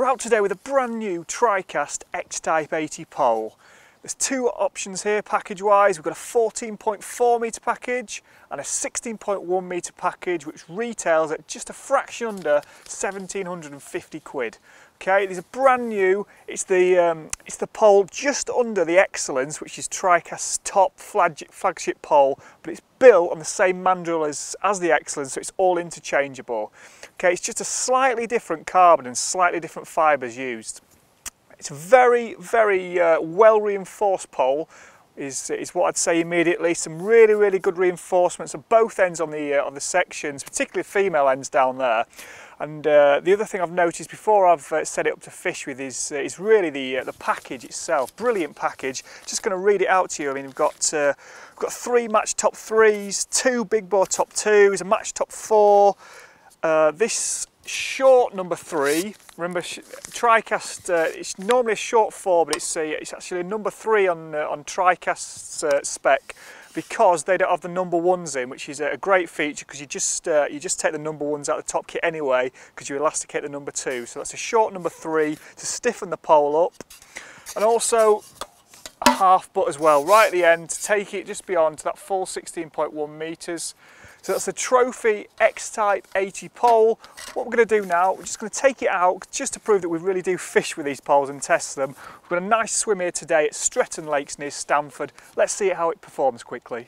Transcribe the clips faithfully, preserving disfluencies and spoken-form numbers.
We're out today with a brand new TriCast X-Type eighty pole. There's two options here package wise. We've got a fourteen point four metre package and a sixteen point one metre package, which retails at just a fraction under one thousand seven hundred and fifty quid. Okay, these are brand new. It's the um, it's the pole just under the Excellence, which is TriCast's top flagship, flagship pole, but it's built on the same mandrel as, as the Excellence, so it's all interchangeable. Okay, it's just a slightly different carbon and slightly different fibres used. It's a very, very uh, well reinforced pole, is, is what I'd say immediately. Some really, really good reinforcements at both ends on the, uh, on the sections, particularly female ends down there. And uh, the other thing I've noticed before I've uh, set it up to fish with is, uh, is really the, uh, the package itself. Brilliant package. Just going to read it out to you. I mean, we've got, uh, we've got three match top threes, two big bore top twos, a match top four. Uh, this short number three, remember TriCast, uh, it's normally a short four, but it's, a, it's actually a number three on, uh, on TriCast's uh, spec, because they don't have the number ones in, which is a great feature because you just uh, you just take the number ones out of the top kit anyway, because you elasticate the number two. So that's a short number three to stiffen the pole up, and also a half butt as well, right at the end to take it just beyond to that full sixteen point one metres. So that's the Trophy X-Type eighty pole. What we're going to do now, we're just going to take it out just to prove that we really do fish with these poles and test them. We've got a nice swim here today at Stretton Lakes near Stamford. Let's see how it performs quickly.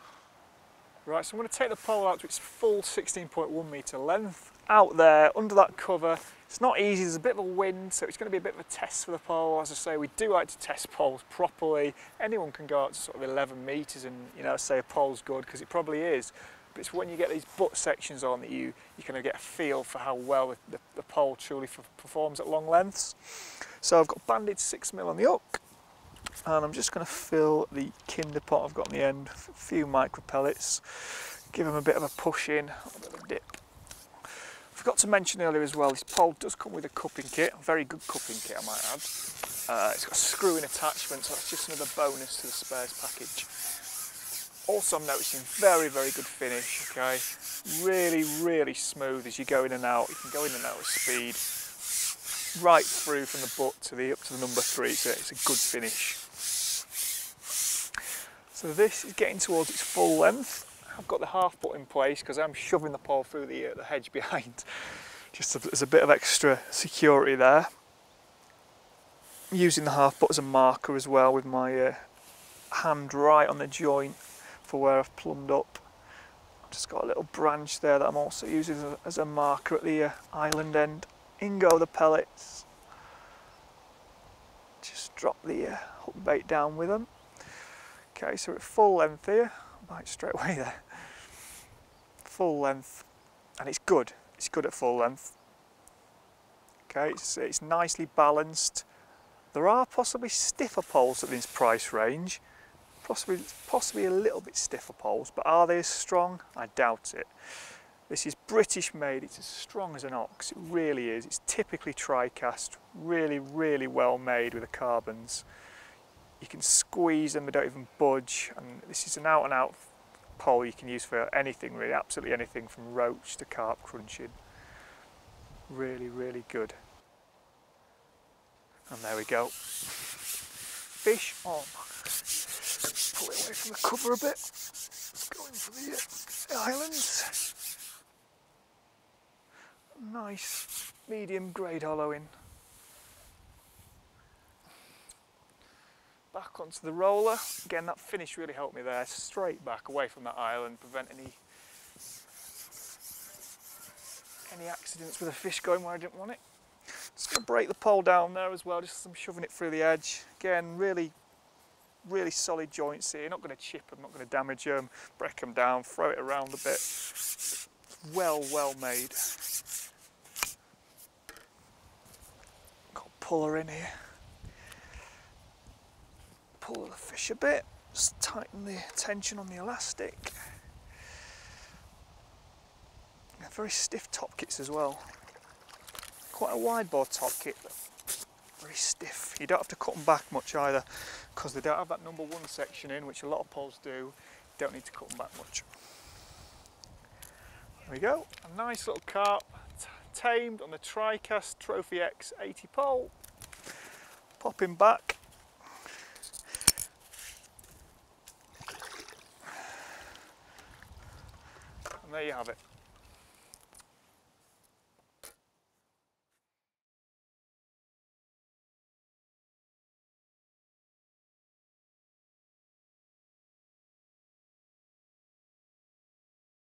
Right, so I'm going to take the pole out to its full sixteen point one metre length. Out there, under that cover. It's not easy, there's a bit of a wind, so it's going to be a bit of a test for the pole. As I say, we do like to test poles properly. Anyone can go out to sort of eleven metres and, you know, say a pole's good, because it probably is. But it's when you get these butt sections on that you, you kind of get a feel for how well the, the, the pole truly performs at long lengths. So I've got banded six mil on the hook, and I'm just going to fill the kinder pot I've got on the end, a few micro pellets, give them a bit of a push in, a bit of a dip. Forgot to mention earlier as well, this pole does come with a cupping kit, a very good cupping kit I might add. Uh, it's got a screw-in attachment, so that's just another bonus to the spares package. Also, I'm noticing very, very good finish, okay? Really, really smooth as you go in and out. You can go in and out with speed. Right through from the butt to the up to the number three, so it's a good finish. So this is getting towards its full length. I've got the half butt in place because I'm shoving the pole through the, uh, the hedge behind. Just as a bit of extra security there. I'm using the half butt as a marker as well with my uh, hand right on the joint for where I've plumbed up. I've just got a little branch there that I'm also using as a, as a marker at the uh, island end. In go the pellets. Just drop the uh, hook bait down with them. Okay, so we're at full length here. Bite straight away there. Full length, and it's good. It's good at full length. Okay, it's, it's nicely balanced. There are possibly stiffer poles at this price range. Possibly, possibly a little bit stiffer poles, but are they as strong? I doubt it. This is British made, it's as strong as an ox, it really is. It's typically TriCast, really, really well made with the carbons. You can squeeze them, they don't even budge, and this is an out and out pole you can use for anything really, absolutely anything from roach to carp crunching. Really, really good. And there we go. Fish on. Pull it away from the cover a bit. Going for the uh, islands. Nice medium grade hollowing. Back onto the roller. Again, that finish really helped me there. Straight back away from that island, prevent any any accidents with a fish going where I didn't want it. Just going to break the pole down there as well, just as I'm shoving it through the edge. Again, really really solid joints here. You're not going to chip them, not going to damage them. Break them down, throw it around a bit. Well, well made. Got a puller in here. Pull the fish a bit. Just tighten the tension on the elastic. Very stiff top kits as well. Quite a wide bore top kit, but very stiff. You don't have to cut them back much either, because they don't have that number one section in, which a lot of poles do. You don't need to cut them back much. There we go, a nice little carp, tamed on the TriCast Trophy X eighty pole. Pop him back. And there you have it.